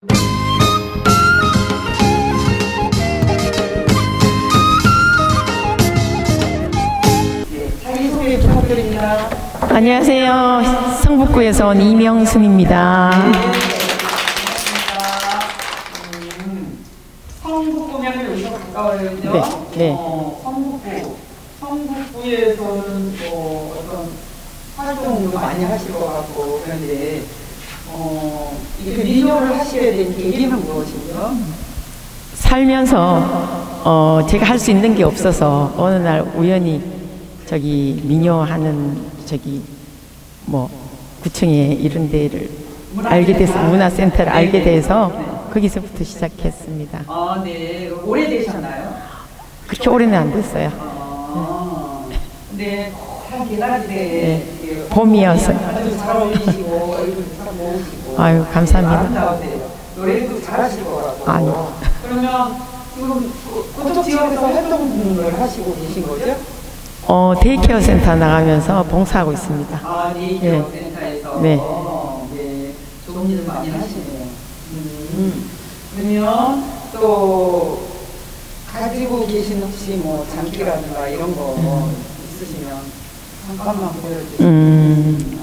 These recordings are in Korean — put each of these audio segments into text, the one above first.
자기소개 부탁드립니다. 안녕하세요. 성북구에서 온 이명순입니다. 성북구면 여기서 가까워요, 그죠? 네. 네. 성북구에서는 어떤 활동도 많이 하실 것 같고 그런데 이렇게 민요를 하시게 된 계기는 무엇이죠? 살면서 제가 할 수 있는 게 없어서 어느 날 우연히 저기 민요하는 뭐 구청에 이런 데를 알게 돼서 문화센터를 알게 돼서 거기서부터 시작했습니다. 아, 네. 오래되셨나요? 그렇게 오래는 안 됐어요. 네. 한 개나리 때 봄이어서. 아주 잘 어울리시고 얼굴도 잘 모으시고. 아유, 감사합니다. 아름다우세요. 노래도 잘하실 것 같고. 아니요. 그러면 지금 그쪽 지역에서 활동을 하시고 계신 거죠? 데이케어 센터 나가면서 봉사하고 있습니다. 아, 데이케어 센터에서. 네. 네. 좋은 일을 많이 하시네요. 그러면 또 가지고 계신 혹시 뭐 장기라든가 이런 거 있으시면 잠깐만 보여주세요.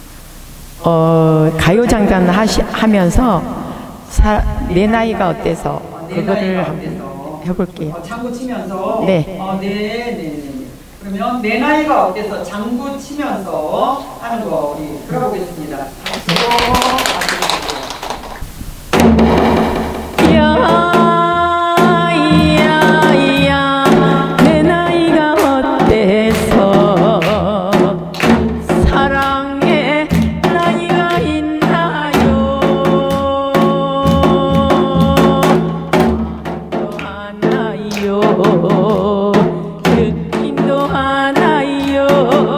가요장단 하면서 내 나이가 어때서 그거를 한번 해볼게요. 장구 치면서? 네. 네. 그러면 내 나이가 어때서 장구 치면서 하는 거 우리 들어보겠습니다. 내 나이가 어때서 사랑의 나이가 있나요? 또 하나요? 느낌도 하나요?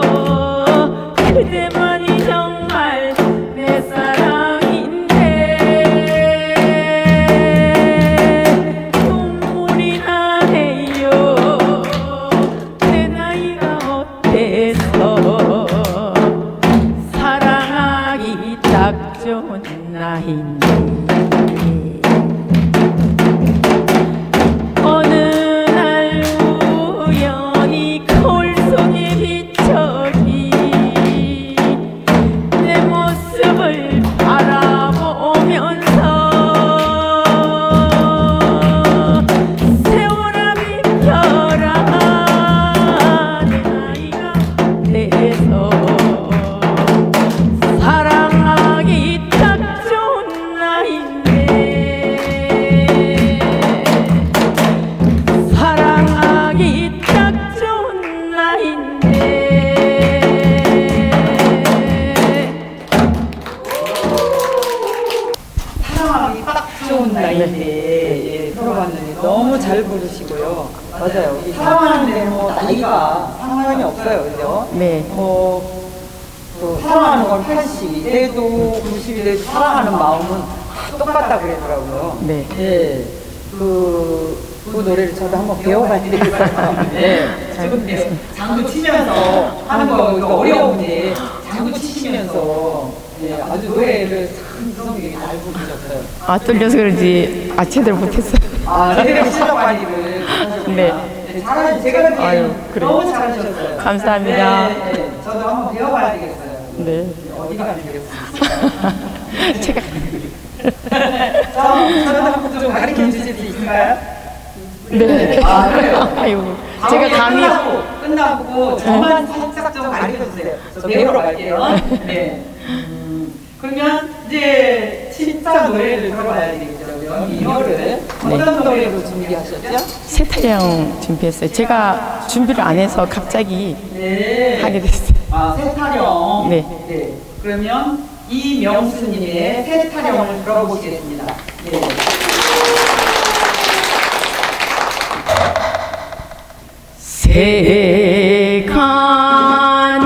그대만이 정말 내 사랑인데 눈물이 나네요. 내 나이가 어때서 사랑하기 딱 좋은 나이인데 어느 날 우연히 거울 속에 비춰진 내 모습을 바라보면서 세월아 비켜라 내 나이가 돼서 사랑하기 딱 좋은 나이인데 사랑하기 딱 좋은 나이인데 사랑하기 딱 좋은 나이인데 들어봤는데 너무 잘 부르시고요. 맞아요. 이 사랑하는데 뭐 나이가 상관이 없어요, 그죠? 네. 또 사랑하는 건 80이 돼도 90이 돼도 사랑하는 마음은 똑같다 그러더라고요. 네. 네. 그 노래를 저도 한번 배워봐야 되겠어요. 네. 지금 장구 치면서 하는 거 이거 어려운데 장구 치시면서 아주 노래를 참 성격이 잘 부르셨어요. 떨려서 그런지 제대로 못했어요. 제대로 실력발휘를 하셨구나. 네. 제가 아유, 듣기에는 그래요. 너무 잘하셨어요. 감사합니다. 네. 저도 한번 배워봐야 되겠어요. 네. 어디 가면 되겠습니까? 제가 저도 한번 좀 가르쳐 주실 수 있을까요? 네. 그래요? 아이고, 제가 감이 끝나고 저만 살짝 좀 가르쳐 주세요. 저 배우러 갈게요. 네. 그러면 이제 진짜 노래를 들어봐야 되겠죠. 민요를 어떤 노래로 준비하셨죠? 세타령 준비했어요. 제가 준비를 안 해서 갑자기 하게 됐어요. 세타령. 네. 그러면 이명수님의 세타령을 들어보시겠습니다. 네. 새가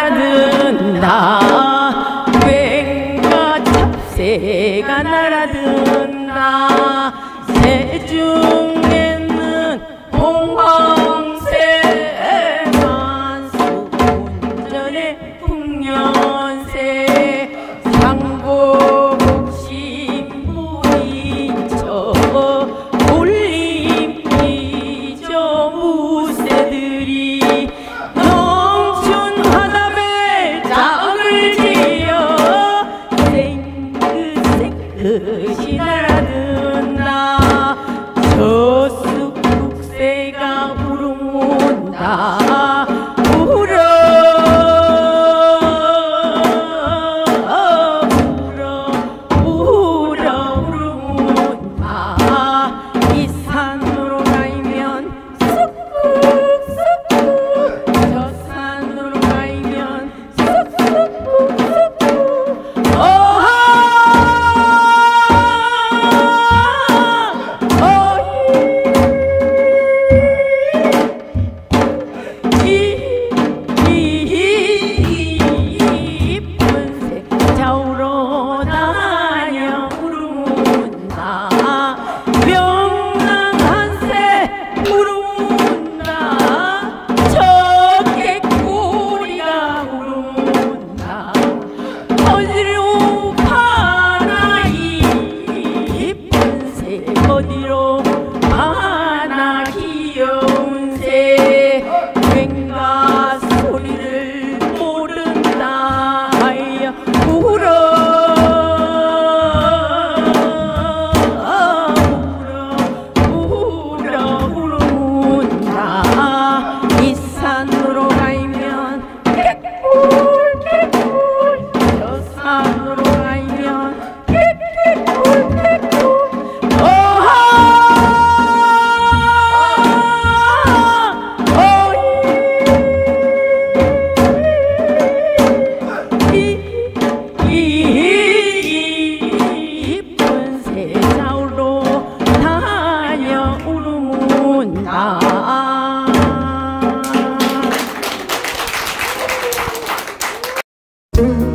날아든다 괭과 잡새가 날아든다 새 중에는 봉황새만 수군전의 풍년새 상복신부리 뜻이 날아든다. 저승국새가 울어온다. 울어 이 산으로 가면 쑥쑥쑥 저 산으로 가면 쑥쑥쑥 어하 이쁜 새 좌우로 다녀 울어온다. 명랑한 새 울어온다. 저 개꼬리가 울어온다. 어디로 가나 이쁜 새 어디로 가나 귀여운 새 왠가 소리를 모른다. 하여 울어 울어온다. 이 산으로 가면 개꿀 개꿀 저 산으로 가면 개꿀 개꿀 어하 이쁜 새 좌우로 다녀 울어온다.